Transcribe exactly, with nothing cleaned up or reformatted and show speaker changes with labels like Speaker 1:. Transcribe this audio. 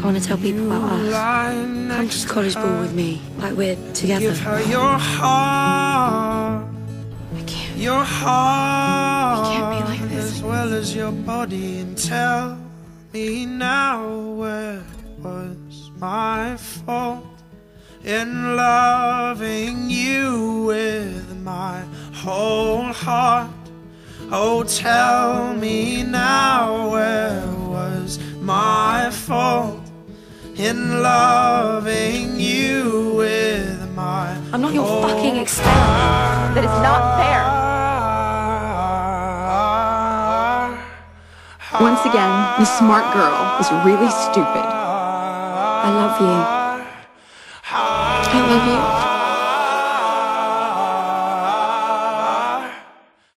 Speaker 1: I want to tell people about us. Come to the college ball with me, like we're together.
Speaker 2: Give her your heart.
Speaker 1: I can't.
Speaker 2: Your heart.
Speaker 1: We can't be like this.
Speaker 2: As well as your body. And tell me now where was my fault in loving you with my whole heart. Oh, tell me now where was my fault in loving you with my
Speaker 1: I'm not your
Speaker 2: whole
Speaker 1: fucking experiment.
Speaker 3: That is not fair. Once again, the smart girl is really stupid.
Speaker 1: I love you. I love you.